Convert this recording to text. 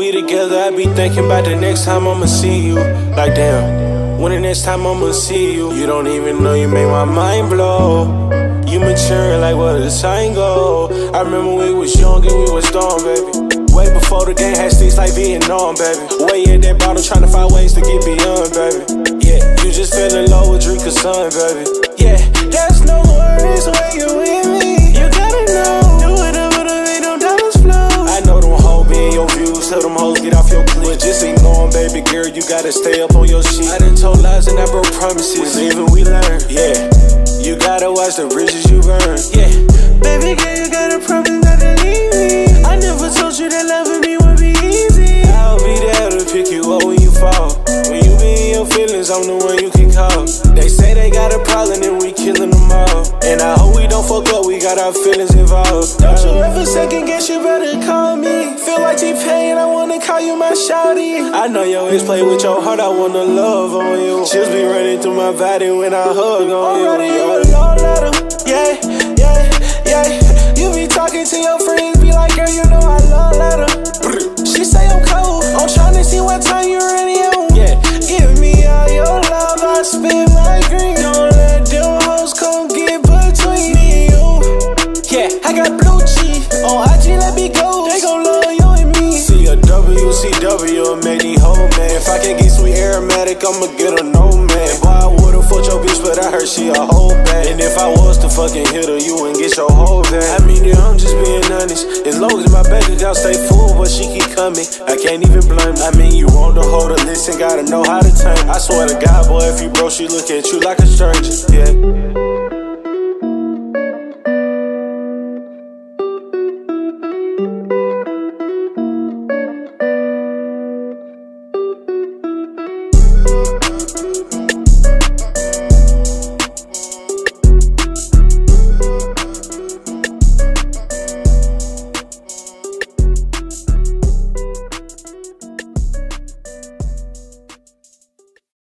we together, I be thinking about the next time I'ma see you. Like damn, when the next time I'ma see you? You don't even know you made my mind blow. You maturing like where the sign go. I remember we was young and we was dumb, baby. Way before the game had sticks like Vietnam, baby. Way in that bottle trying to find ways to get beyond, baby. Yeah, you just feeling low with drink of sun, baby. Yeah, there's no worries when you with me. You gotta know, do whatever to make them dollars flow. I know them hoes be in your views, tell them hoes get off your clip. Just ignore them, baby girl, you gotta stay up on your shit. I done told lies and I broke promises, even we learn. Yeah, you gotta watch the bridges you burn. Yeah, baby girl, you gotta promise not to leave me. I never told you that loving me would be easy. I'll be there to pick you up when you fall. When you be in your feelings, I'm the one you can call. They say they got a problem and we killing them all. And I hope we don't fuck up, we got our feelings involved. Don't you ever second guess, you better call me. Feel like T-Pain, I wanna call you my shawty. I know your ex play with your heart, I wanna love on you. Chills be running through my body when I hug on you. Already you a love letter, yeah, yeah, yeah. You be talking to your friends, be like, girl, you know I love letter. She say I'm cold, I'm tryna see what time you ready on. Yeah, give me all your love, I spit my green. Don't let them hoes come get between me and you. Yeah, I got blue cheese on IG, let me go. They gon' love you and me. See a WCW, make these whole man. If I can't get sweet aromatic, I'ma get a no man. Boy, I would've fucked your bitch, but I heard she a whole bad. And if I was to fucking hit her, you wouldn't get your whole van. I mean, yeah, I'm just being honest. As long as my bank account stay full, but she keep coming, I can't even blame. I mean, you want to hold her, listen, gotta know how to turn. I swear to God, boy, if you broke, she look at you like a stranger. Yeah.